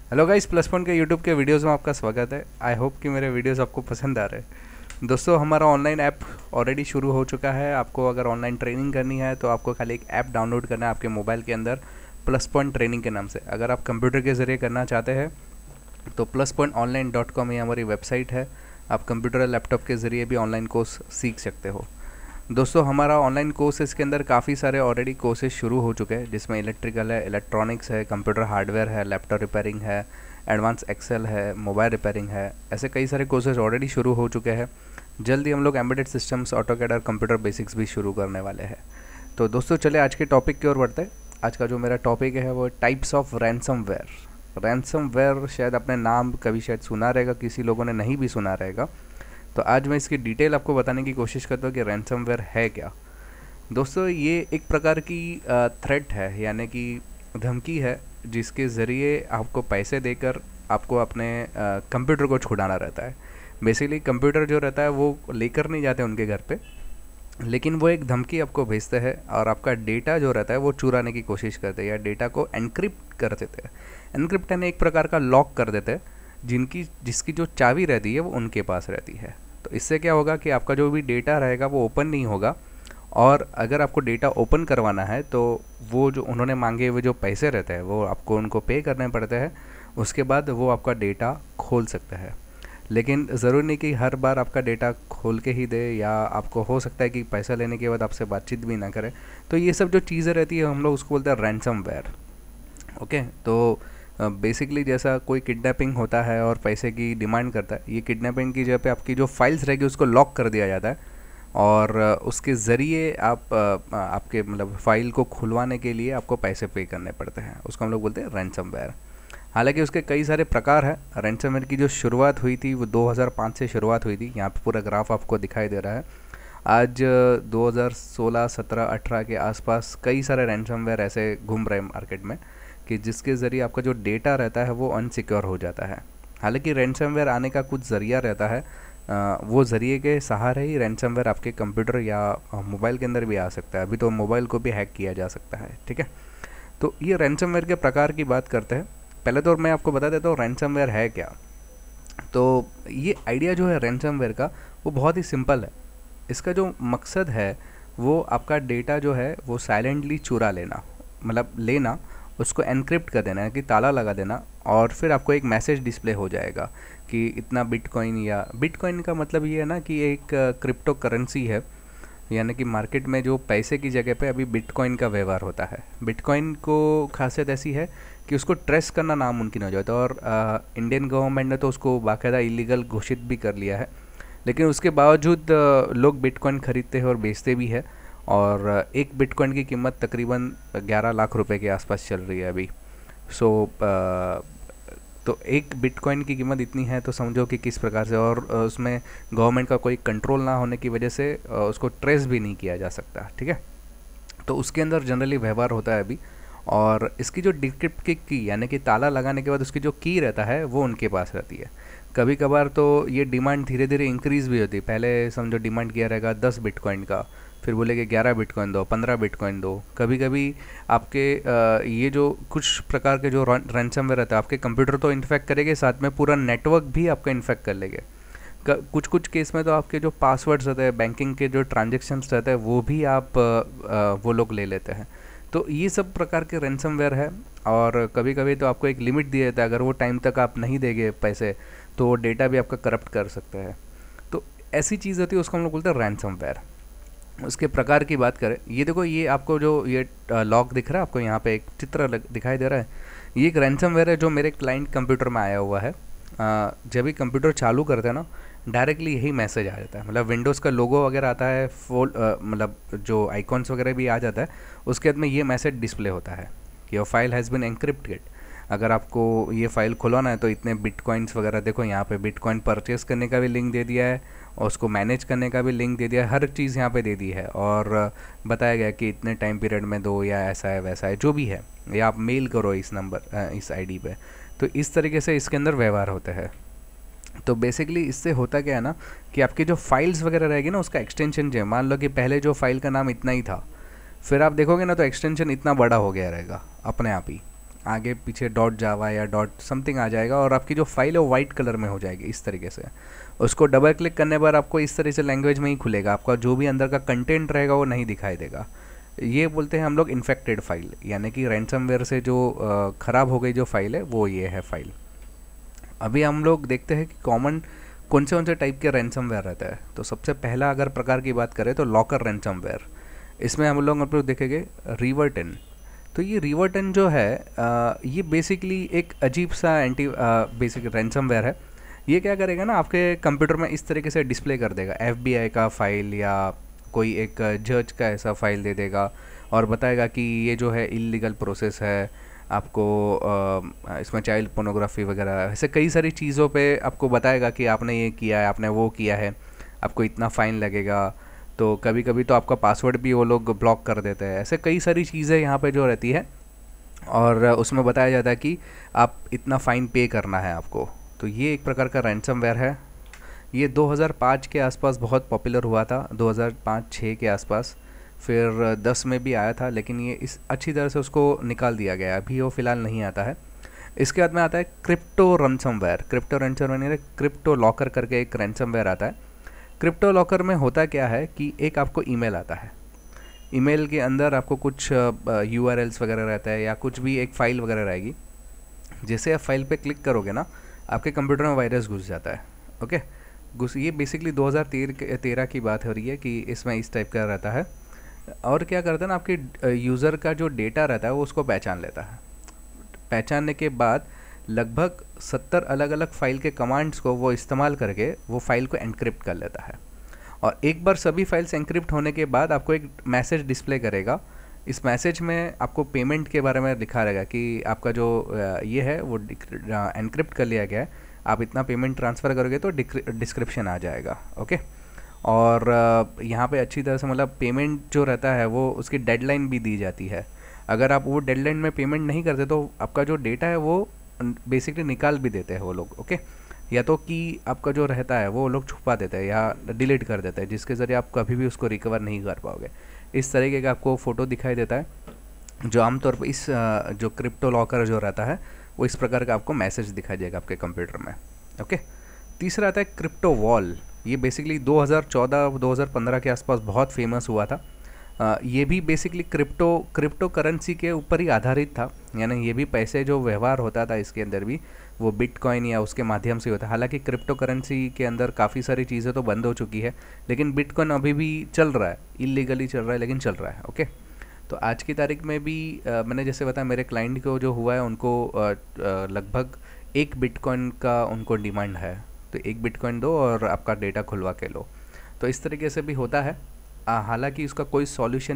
Hello guys, plus point के YouTube के videos में आपका स्वागत है। आई होप कि मेरे वीडियोस आपको पसंद आ रहे हैं। दोस्तों, हमारा ऑनलाइन ऐप ऑलरेडी शुरू हो चुका है। आपको अगर ऑनलाइन ट्रेनिंग करनी है तो आपको खाली एक ऐप डाउनलोड करना है आपके मोबाइल के अंदर, प्लस पॉइंट ट्रेनिंग के नाम से। अगर आप कंप्यूटर के ज़रिए करना चाहते हैं तो pluspointonline.com ये हमारी वेबसाइट है। आप कंप्यूटर लैपटॉप के ज़रिए भी ऑनलाइन कोर्स सीख सकते हो। दोस्तों, हमारा ऑनलाइन कोर्सेज़ के अंदर काफ़ी सारे ऑलरेडी कोर्सेज शुरू हो चुके हैं, जिसमें इलेक्ट्रिकल है, इलेक्ट्रॉनिक्स है, कंप्यूटर हार्डवेयर है, लैपटॉप रिपेयरिंग है, एडवांस एक्सेल है, मोबाइल रिपेयरिंग है। ऐसे कई सारे कोर्सेज ऑलरेडी शुरू हो चुके हैं। जल्दी हम लोग एम्बेडेड सिस्टम्स, ऑटोकैड और कंप्यूटर बेसिक्स भी शुरू करने वाले हैं। तो दोस्तों, चले आज के टॉपिक की ओर बढ़ते हैं। आज का जो मेरा टॉपिक है वो टाइप्स ऑफ रैंसमवेयर। रैंसमवेयर शायद आपने नाम कभी शायद सुना रहेगा, किसी लोगों ने नहीं भी सुना रहेगा। तो आज मैं इसकी डिटेल आपको बताने की कोशिश करता हूँ कि रैंसमवेयर है क्या। दोस्तों, ये एक प्रकार की थ्रेट है, यानी कि धमकी है, जिसके ज़रिए आपको पैसे देकर आपको अपने कंप्यूटर को छुड़ाना रहता है। बेसिकली कंप्यूटर जो रहता है वो लेकर नहीं जाते उनके घर पे, लेकिन वो एक धमकी आपको भेजते हैं और आपका डेटा जो रहता है वो चुराने की कोशिश करते हैं या डेटा को एनक्रिप्ट कर देते हैं। एनक्रिप्ट यानी एक प्रकार का लॉक कर देते हैं, जिसकी जो चाबी रहती है वो उनके पास रहती है। तो इससे क्या होगा कि आपका जो भी डेटा रहेगा वो ओपन नहीं होगा, और अगर आपको डेटा ओपन करवाना है तो वो जो उन्होंने मांगे हुए जो पैसे रहते हैं वो आपको उनको पे करने पड़ते हैं। उसके बाद वो आपका डेटा खोल सकते हैं। लेकिन ज़रूरी नहीं कि हर बार आपका डेटा खोल के ही दे, या आपको हो सकता है कि पैसा लेने के बाद आपसे बातचीत भी ना करे। तो ये सब जो चीज़ें रहती है हम लोग उसको बोलते हैं रैंसमवेयर। ओके, तो बेसिकली जैसा कोई किडनैपिंग होता है और पैसे की डिमांड करता है, ये किडनैपिंग की जगह पे आपकी जो फाइल्स रहेगी उसको लॉक कर दिया जाता है, और उसके ज़रिए आपके मतलब फ़ाइल को खुलवाने के लिए आपको पैसे पे करने पड़ते हैं। उसको हम लोग बोलते हैं रैंसमवेयर। हालांकि उसके कई सारे प्रकार हैं। रैंसमवेयर की जो शुरुआत हुई थी वो 2005 से शुरुआत हुई थी। यहाँ पे पूरा ग्राफ आपको दिखाई दे रहा है। आज 2016, 17, 18 के आसपास कई सारे रैंसमवेयर ऐसे घूम रहे हैं मार्केट में, कि जिसके ज़रिए आपका जो डेटा रहता है वो अनसिक्योर हो जाता है। हालांकि रैंसमवेयर आने का कुछ ज़रिया रहता है, वो ज़रिए के सहारे ही रैंसमवेयर आपके कंप्यूटर या मोबाइल के अंदर भी आ सकता है। अभी तो मोबाइल को भी हैक किया जा सकता है, ठीक है। तो ये रैंसमवेयर के प्रकार की बात करते हैं। पहले तो मैं आपको बता देता हूँ रैंसमवेयर है क्या। तो ये आइडिया जो है रैंसमवेयर का वो बहुत ही सिंपल है। इसका जो मकसद है वो आपका डेटा जो है वो साइलेंटली चुरा लेना, मतलब लेना, उसको एनक्रिप्ट कर देना है कि ताला लगा देना, और फिर आपको एक मैसेज डिस्प्ले हो जाएगा कि इतना बिटकॉइन, या बिटकॉइन का मतलब ये है ना कि एक क्रिप्टो करेंसी है, यानी कि मार्केट में जो पैसे की जगह पे अभी बिटकॉइन का व्यवहार होता है। बिटकॉइन को खासियत ऐसी है कि उसको ट्रेस करना नामुमकिन हो जाता है, और इंडियन गवर्नमेंट ने तो उसको बाकायदा इलीगल घोषित भी कर लिया है। लेकिन उसके बावजूद लोग बिटकॉइन खरीदते हैं और बेचते भी है, और एक बिटकॉइन की कीमत तकरीबन 11 लाख रुपए के आसपास चल रही है अभी। सो तो एक बिटकॉइन की कीमत इतनी है तो समझो कि किस प्रकार से, और उसमें गवर्नमेंट का कोई कंट्रोल ना होने की वजह से उसको ट्रेस भी नहीं किया जा सकता, ठीक है। तो उसके अंदर जनरली व्यवहार होता है अभी, और इसकी जो डिक्रिप्ट की यानी कि ताला लगाने के बाद उसकी जो की रहता है वो उनके पास रहती है। कभी कभार तो ये डिमांड धीरे धीरे इंक्रीज़ भी होती है। पहले समझो डिमांड किया रहेगा 10 बिटकॉइन का, फिर बोलेगे 11 बिटकॉइन दो, 15 बिटकॉइन दो। कभी कभी आपके ये जो कुछ प्रकार के जो रैंसमवेयर रहता है आपके कंप्यूटर तो इन्फेक्ट करेंगे, साथ में पूरा नेटवर्क भी आपका इन्फेक्ट कर लेंगे। कुछ कुछ केस में तो आपके जो पासवर्ड्स रहते हैं, बैंकिंग के जो ट्रांजेक्शन्स रहते हैं, वो भी वो लोग ले लेते हैं। तो ये सब प्रकार के रैंसमवेयर है, और कभी कभी तो आपको एक लिमिट दिया जाता है, अगर वो टाइम तक आप नहीं देंगे पैसे तो वो डेटा भी आपका करप्ट कर सकता है। तो ऐसी चीज़ होती है, उसको हम लोग बोलते हैं रैंसमवेयर। उसके प्रकार की बात करें, ये देखो, ये आपको जो ये लॉक दिख रहा है, आपको यहाँ पे एक चित्र दिखाई दे रहा है, ये एक रैंसमवेयर है जो मेरे क्लाइंट कंप्यूटर में आया हुआ है। जब भी कंप्यूटर चालू करते हैं ना, डायरेक्टली यही मैसेज आ जाता है, मतलब विंडोज़ का लोगो वगैरह आता है, मतलब जो आइकॉन्स वगैरह भी आ जाता है, उसके बाद में ये मैसेज डिस्प्ले होता है कि your file has been encrypted. अगर आपको ये फ़ाइल खुलवाना है तो इतने बिटकॉइंस वगैरह, देखो यहाँ पे बिटकॉइन परचेस करने का भी लिंक दे दिया है, और उसको मैनेज करने का भी लिंक दे दिया है, हर चीज़ यहाँ पे दे दी है, और बताया गया कि इतने टाइम पीरियड में दो, या ऐसा है वैसा है जो भी है, या आप मेल करो इस नंबर इस आईडी पे। तो इस तरीके से इसके अंदर व्यवहार होता है। तो बेसिकली इससे होता क्या है ना कि आपकी जो फाइल्स वगैरह रहेगी ना, उसका एक्सटेंशन जो है, मान लो कि पहले जो फाइल का नाम इतना ही था, फिर आप देखोगे ना तो एक्सटेंशन इतना बड़ा हो गया रहेगा अपने आप ही। आगे पीछे डॉट जावा या डॉट समथिंग आ जाएगा और आपकी जो फाइल है वो वाइट कलर में हो जाएगी इस तरीके से। उसको डबल क्लिक करने पर आपको इस तरह से लैंग्वेज में ही खुलेगा, आपका जो भी अंदर का कंटेंट रहेगा वो नहीं दिखाई देगा। ये बोलते हैं हम लोग इन्फेक्टेड फाइल, यानी कि रैंसमवेयर से जो ख़राब हो गई जो फाइल है वो ये है फाइल। अभी हम लोग देखते हैं कि कॉमन कौन से टाइप के रैंसमवेयर रहता है। तो सबसे पहला अगर प्रकार की बात करें तो लॉकर रैंसमवेयर। इसमें हम लोग देखेंगे रिवर्टन। तो ये रिवर्टन जो है ये बेसिकली एक अजीब सा एंटी बेसिक रैंसमवेयर है। ये क्या करेगा ना, आपके कंप्यूटर में इस तरीके से डिस्प्ले कर देगा FBI का फाइल या कोई एक जज का ऐसा फाइल दे देगा और बताएगा कि ये जो है इलीगल प्रोसेस है, आपको इसमें चाइल्ड पोर्नोग्राफी वगैरह ऐसे कई सारी चीज़ों पे आपको बताएगा कि आपने ये किया है, आपने वो किया है, आपको इतना फ़ाइन लगेगा। तो कभी कभी तो आपका पासवर्ड भी वो लोग ब्लॉक कर देते हैं। ऐसे कई सारी चीज़ें यहाँ पे जो रहती है और उसमें बताया जाता है कि आप इतना फ़ाइन पे करना है आपको। तो ये एक प्रकार का रैंसमवेयर है। ये 2005 के आसपास बहुत पॉपुलर हुआ था, 2005-6 के आसपास। फिर 10 में भी आया था, लेकिन ये इस अच्छी तरह से उसको निकाल दिया गया, अभी वो फ़िलहाल नहीं आता है। इसके बाद में आता है crypto ransomware. Crypto ransomware crypto locker करके एक रैंसमवेयर आता है। क्रिप्टो लॉकर में होता क्या है कि एक आपको ईमेल आता है, ईमेल के अंदर आपको कुछ URLs वगैरह रहता है या कुछ भी एक फ़ाइल वगैरह रहेगी। जैसे आप फाइल पे क्लिक करोगे ना, आपके कंप्यूटर में वायरस घुस जाता है। ओके, ये बेसिकली 2013 की बात हो रही है कि इसमें इस टाइप का रहता है। और क्या करता है ना, आपके यूज़र का जो डेटा रहता है वो उसको पहचान लेता है। पहचानने के बाद लगभग 70 अलग अलग फ़ाइल के कमांड्स को वो इस्तेमाल करके वो फाइल को एनक्रिप्ट कर लेता है। और एक बार सभी फाइल्स एनक्रिप्ट होने के बाद आपको एक मैसेज डिस्प्ले करेगा। इस मैसेज में आपको पेमेंट के बारे में लिखा रहेगा कि आपका जो ये है वो एनक्रिप्ट कर लिया गया है, आप इतना पेमेंट ट्रांसफ़र करोगे तो डिस्क्रिप्शन आ जाएगा। ओके, और यहाँ पे अच्छी तरह से मतलब पेमेंट जो रहता है वो उसकी डेडलाइन भी दी जाती है। अगर आप वो डेडलाइन में पेमेंट नहीं करते तो आपका जो डेटा है वो बेसिकली निकाल भी देते हैं वो लोग। ओके, या तो कि आपका जो रहता है वो लोग छुपा देते हैं या डिलीट कर देते हैं, जिसके ज़रिए आप कभी भी उसको रिकवर नहीं कर पाओगे। इस तरीके का आपको फ़ोटो दिखाई देता है, जो आमतौर पर इस जो क्रिप्टो लॉकर जो रहता है वो इस प्रकार का आपको मैसेज दिखाई देगा आपके कंप्यूटर में। ओके, तीसरा आता है क्रिप्टो वॉल। ये बेसिकली 2014-2015 के आसपास बहुत फेमस हुआ था। ये भी बेसिकली क्रिप्टो करेंसी के ऊपर ही आधारित था, यानी ये भी पैसे जो व्यवहार होता था इसके अंदर भी वो बिटकॉइन या उसके माध्यम से होता है। हालांकि क्रिप्टो करेंसी के अंदर काफ़ी सारी चीज़ें तो बंद हो चुकी है, लेकिन बिटकॉइन अभी भी चल रहा है, इलीगली चल रहा है लेकिन चल रहा है। ओके, तो आज की तारीख में भी मैंने जैसे बताया मेरे क्लाइंट को जो हुआ है उनको लगभग 1 बिटकॉइन का उनको डिमांड है। तो 1 बिटकॉइन दो और आपका डेटा खुलवा के लो। तो इस तरीके से भी होता है। हालांकि उसका कोई सॉल्यूशन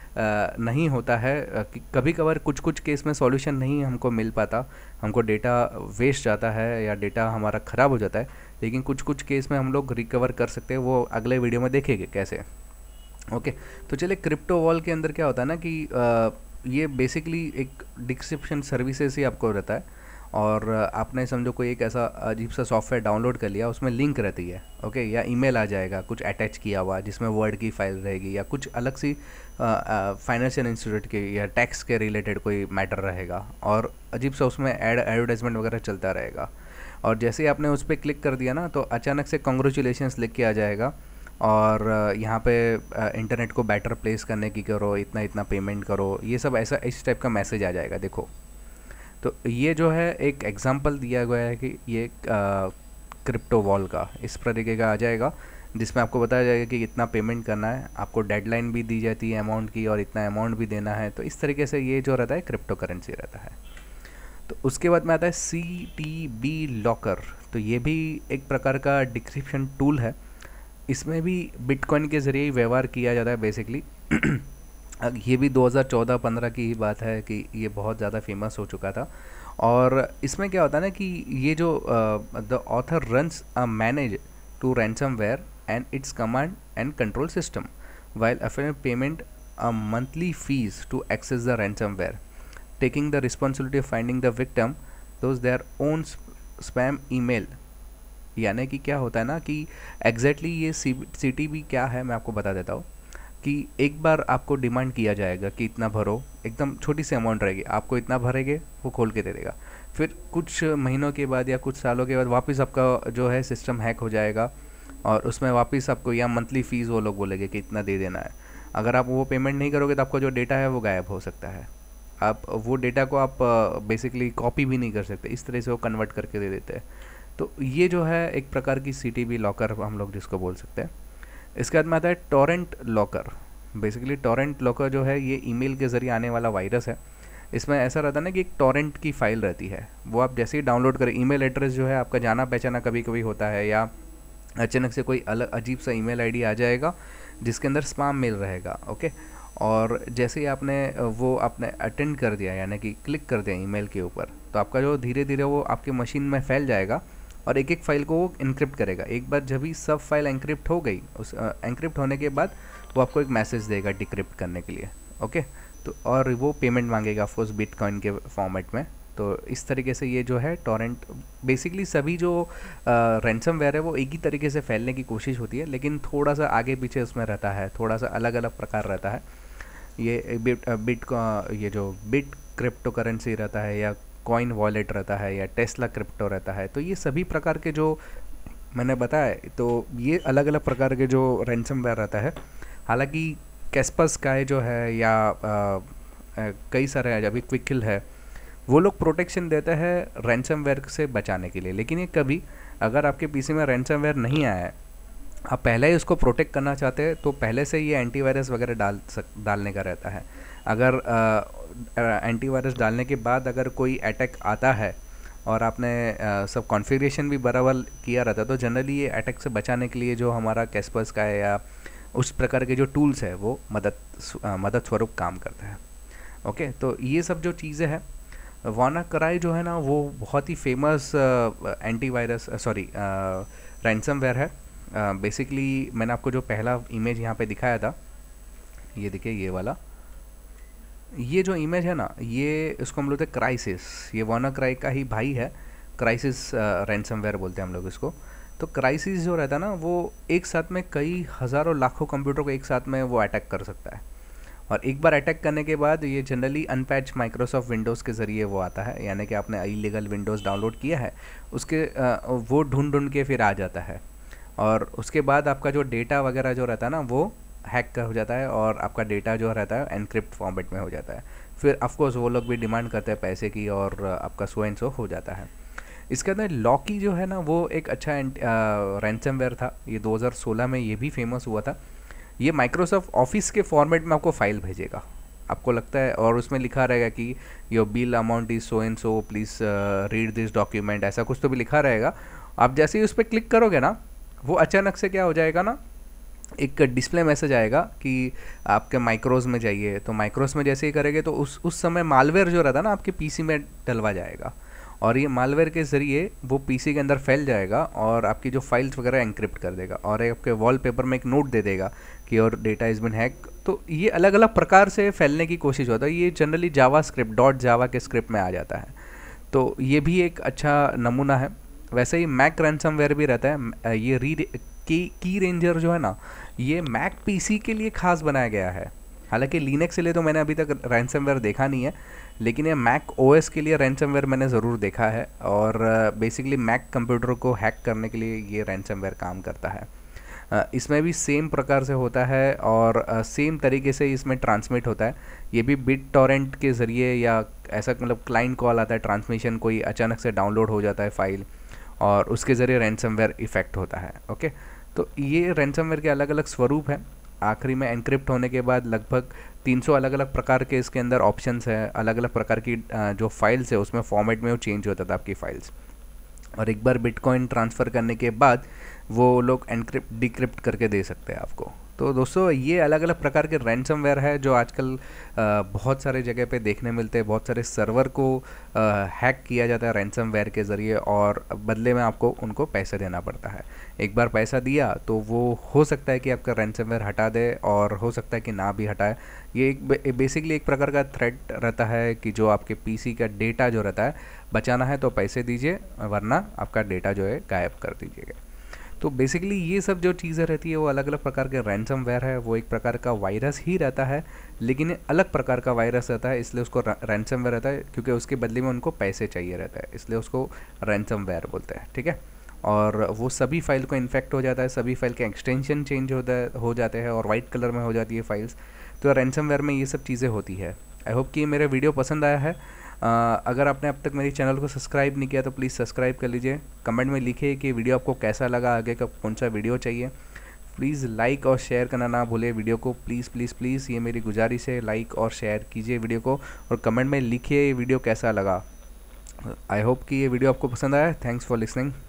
नहीं होता है कि कभी कभार कुछ केस में सॉल्यूशन नहीं हमको मिल पाता, हमको डेटा वेस्ट जाता है या डेटा हमारा ख़राब हो जाता है, लेकिन कुछ केस में हम लोग रिकवर कर सकते हैं। वो अगले वीडियो में देखेंगे कैसे। ओके, तो चलिए क्रिप्टो वॉल के अंदर क्या होता है ना कि ये बेसिकली एक डिस्क्रिप्शन सर्विसेज ही आपको रहता है और आपने समझो कोई एक ऐसा अजीब सा सॉफ्टवेयर डाउनलोड कर लिया, उसमें लिंक रहती है। ओके, या ईमेल आ जाएगा कुछ अटैच किया हुआ जिसमें वर्ड की फाइल रहेगी या कुछ अलग सी फाइनेंशियल इंस्टीट्यूट के या टैक्स के रिलेटेड कोई मैटर रहेगा और अजीब सा उसमें एडवर्टाइजमेंट वगैरह चलता रहेगा। और जैसे ही आपने उस पर क्लिक कर दिया ना तो अचानक से कॉन्ग्रेचुलेशंस लिख के आ जाएगा और यहाँ पे इंटरनेट को बेटर प्लेस करने की करो, इतना इतना पेमेंट करो, ये सब ऐसा इस टाइप का मैसेज आ जाएगा। देखो, तो ये जो है एक एग्जांपल दिया गया है कि ये क्रिप्टो वॉल का इस तरीके का आ जाएगा जिसमें आपको बताया जाएगा कि इतना पेमेंट करना है, आपको डेडलाइन भी दी जाती है अमाउंट की और इतना अमाउंट भी देना है। तो इस तरीके से ये जो रहता है क्रिप्टो करेंसी रहता है। तो उसके बाद में आता है CTB लॉकर। तो ये भी एक प्रकार का डिक्रिप्शन टूल है। इसमें भी बिटकॉइन के ज़रिए ही व्यवहार किया जाता है बेसिकली। ये भी 2014-15 की ही बात है कि ये बहुत ज़्यादा फेमस हो चुका था। और इसमें क्या होता है ना कि ये जो the author runs a manage to ransomware and its command and control system while affair payment a monthly fee to access the ransomware taking the responsibility of finding the victim those their own spam email. यानी कि क्या होता है ना कि exactly ये CTB क्या है मैं आपको बता देता हूँ। कि एक बार आपको डिमांड किया जाएगा कि इतना भरो, एकदम छोटी सी अमाउंट रहेगी, आपको इतना भरेंगे वो खोल के दे देगा। फिर कुछ महीनों के बाद या कुछ सालों के बाद वापस आपका जो है सिस्टम हैक हो जाएगा और उसमें वापस आपको या मंथली फ़ीस वो लोग बोलेंगे कि इतना दे देना है। अगर आप वो पेमेंट नहीं करोगे तो आपका जो डेटा है वो गायब हो सकता है। आप वो डेटा को आप बेसिकली कॉपी भी नहीं कर सकते, इस तरह से वो कन्वर्ट करके दे देते हैं। तो ये जो है एक प्रकार की CTB लॉकर हम लोग जिसको बोल सकते हैं। इसके बाद में आता है torrent locker. Basically torrent locker जो है ये ईमेल के ज़रिए आने वाला वायरस है। इसमें ऐसा रहता है ना कि एक टॉरेंट की फ़ाइल रहती है, वो आप जैसे ही डाउनलोड करें, ईमेल एड्रेस जो है आपका जाना पहचाना कभी कभी होता है, या अचानक से कोई अलग अजीब सा ईमेल आईडी आ जाएगा जिसके अंदर स्पैम मेल रहेगा। ओके, और जैसे ही आपने अटेंड कर दिया, यानी कि क्लिक कर दिया ईमेल के ऊपर, तो आपका जो धीरे धीरे वो आपके मशीन में फैल जाएगा और एक एक फाइल को वो इनक्रिप्ट करेगा। एक बार जब भी सब फाइल एनक्रिप्ट हो गई, उस एनक्रिप्ट होने के बाद वो आपको एक मैसेज देगा डिक्रिप्ट करने के लिए। ओके, तो और वो पेमेंट मांगेगा ऑफकोर्स बिटकॉइन के फॉर्मेट में। तो इस तरीके से ये जो है टॉरेंट, बेसिकली सभी जो रैंसमवेयर है वो एक ही तरीके से फैलने की कोशिश होती है, लेकिन थोड़ा सा आगे पीछे उसमें रहता है, थोड़ा सा अलग अलग प्रकार रहता है। ये ये जो बिट क्रिप्टो करेंसी रहता है, या कॉइन वॉलेट रहता है, या टेस्ला क्रिप्टो रहता है, तो ये सभी प्रकार के जो मैंने बताया, तो ये अलग अलग प्रकार के जो रैंसमवेयर रहता है। हालांकि कैस्परस्काई जो है, या कई सारे अभी क्विकहिल है, वो लोग प्रोटेक्शन देते हैं रैंसमवेयर से बचाने के लिए। लेकिन ये कभी अगर आपके पीसी में रैंसमवेयर नहीं आया है, आप पहले ही उसको प्रोटेक्ट करना चाहते हैं, तो पहले से ये एंटीवायरस वगैरह डालने का रहता है। अगर एंटीवायरस डालने के बाद अगर कोई अटैक आता है और आपने सब कॉन्फ़िगरेशन भी बराबर किया रहता है, तो जनरली ये अटैक से बचाने के लिए जो हमारा कैस्परस्काई या उस प्रकार के जो टूल्स है वो मदद स्वरूप काम करता है। ओके, तो ये सब जो चीज़ें हैं, वानाक्राई जो है ना वो बहुत ही फेमस एंटीवायरस रैंसमवेयर है। बेसिकली मैंने आपको जो पहला इमेज यहाँ पे दिखाया था, ये देखिए ये वाला, ये जो इमेज है ना, ये इसको हम लोग क्राइसिस, ये वानाक्राई का ही भाई है। क्राइसिस रैंसमवेयर बोलते हैं हम लोग इसको। तो क्राइसिस जो रहता है ना, वो एक साथ में कई हज़ारों लाखों कंप्यूटर को एक साथ में वो अटैक कर सकता है। और एक बार अटैक करने के बाद ये जनरली अनपैच माइक्रोसॉफ्ट विंडोज़ के ज़रिए वो आता है, यानी कि आपने इलीगल विंडोज़ डाउनलोड किया है उसके वो ढूंढ के फिर आ जाता है। और उसके बाद आपका जो डेटा वगैरह जो रहता है ना वो हैक हो जाता है, और आपका डेटा जो रहता है एनक्रिप्ट फॉर्मेट में हो जाता है। फिर ऑफकोर्स वो लोग भी डिमांड करते हैं पैसे की, और आपका सो एंड सो हो जाता है। इसके अंदर लॉकी जो है ना वो एक अच्छा रैंसमवेयर था, ये 2016 में ये भी फेमस हुआ था। ये माइक्रोसॉफ्ट ऑफिस के फॉर्मेट में आपको फाइल भेजेगा, आपको लगता है, और उसमें लिखा रहेगा कि your bill amount is so and so, please read this document, ऐसा कुछ तो भी लिखा रहेगा। आप जैसे ही उस पर क्लिक करोगे ना, वो अचानक से क्या हो जाएगा ना, एक डिस्प्ले मैसेज आएगा कि आपके माइक्रोज में जाइए। तो माइक्रोज में जैसे ही करेंगे तो उस समय मालवेयर जो रहता है ना आपके पीसी में डलवा जाएगा, और ये मालवेयर के ज़रिए वो पीसी के अंदर फैल जाएगा और आपकी जो फाइल्स वगैरह एनक्रिप्ट कर देगा, और आपके वॉलपेपर में एक नोट दे देगा कि और डेटा इज़ बिन हैक। तो ये अलग अलग प्रकार से फैलने की कोशिश होता है। ये जनरली जावास्क्रिप्ट .जावा के स्क्रिप्ट में आ जाता है, तो ये भी एक अच्छा नमूना है। वैसे ही मैक रैंसमवेयर भी रहता है। ये की रेंजर जो है ना, ये मैक पीसी के लिए खास बनाया गया है। हालांकि लिनक्स के लिए तो मैंने अभी तक रैंसमवेयर देखा नहीं है, लेकिन ये मैक ओएस के लिए रैंसमवेयर मैंने ज़रूर देखा है। और बेसिकली मैक कंप्यूटर को हैक करने के लिए ये रैंसमवेयर काम करता है। इसमें भी सेम प्रकार से होता है, और सेम तरीके से इसमें ट्रांसमिट होता है। ये भी बिट टॉरेंट के ज़रिए, या ऐसा मतलब क्लाइंट कॉल आता है, ट्रांसमिशन कोई अचानक से डाउनलोड हो जाता है फाइल, और उसके ज़रिए रैंसमवेयर इफ़ेक्ट होता है। ओके, तो ये रैंसमवेयर के अलग अलग स्वरूप हैं। आखिरी में एनक्रिप्ट होने के बाद लगभग 300 अलग अलग प्रकार के इसके अंदर ऑप्शंस है। अलग अलग प्रकार की जो फाइल्स है उसमें फॉर्मेट में वो चेंज होता था आपकी फाइल्स, और एक बार बिटकॉइन ट्रांसफ़र करने के बाद वो लोग एनक्रिप्ट डिक्रिप्ट करके दे सकते हैं आपको। तो दोस्तों ये अलग अलग प्रकार के रैंसमवेयर है जो आजकल बहुत सारे जगह पे देखने मिलते हैं। बहुत सारे सर्वर को हैक किया जाता है रैंसमवेयर के ज़रिए, और बदले में आपको उनको पैसे देना पड़ता है। एक बार पैसा दिया तो वो हो सकता है कि आपका रैंसमवेयर हटा दे, और हो सकता है कि ना भी हटाए। ये एक बेसिकली एक प्रकार का थ्रेट रहता है कि जो आपके पीसी का डेटा जो रहता है बचाना है तो पैसे दीजिए, वरना आपका डेटा जो है गायब कर दीजिएगा। तो बेसिकली ये सब जो चीज़ें रहती है वो अलग अलग प्रकार के रैंसमवेयर है, वो एक प्रकार का वायरस ही रहता है, लेकिन अलग प्रकार का वायरस रहता है, इसलिए उसको रैंसमवेयर रहता है, क्योंकि उसके बदले में उनको पैसे चाहिए रहता है, इसलिए उसको रैंसमवेयर बोलते हैं, ठीक है। और वो सभी फाइल को इन्फेक्ट हो जाता है, सभी फाइल के एक्सटेंशन चेंज हो जाते हैं और वाइट कलर में हो जाती है फाइल्स। तो रैंसमवेयर में ये सब चीज़ें होती है। आई होप कि मेरा वीडियो पसंद आया है। अगर आपने अब तक मेरे चैनल को सब्सक्राइब नहीं किया तो प्लीज़ सब्सक्राइब कर लीजिए। कमेंट में लिखिए कि वीडियो आपको कैसा लगा, आगे का कौन सा वीडियो चाहिए। प्लीज़ लाइक और शेयर करना ना भूले वीडियो को, प्लीज़ प्लीज़ प्लीज़, ये मेरी गुजारिश है। लाइक और शेयर कीजिए वीडियो को और कमेंट में लिखिए ये वीडियो कैसा लगा। आई होप कि ये वीडियो आपको पसंद आया। Thanks for listening.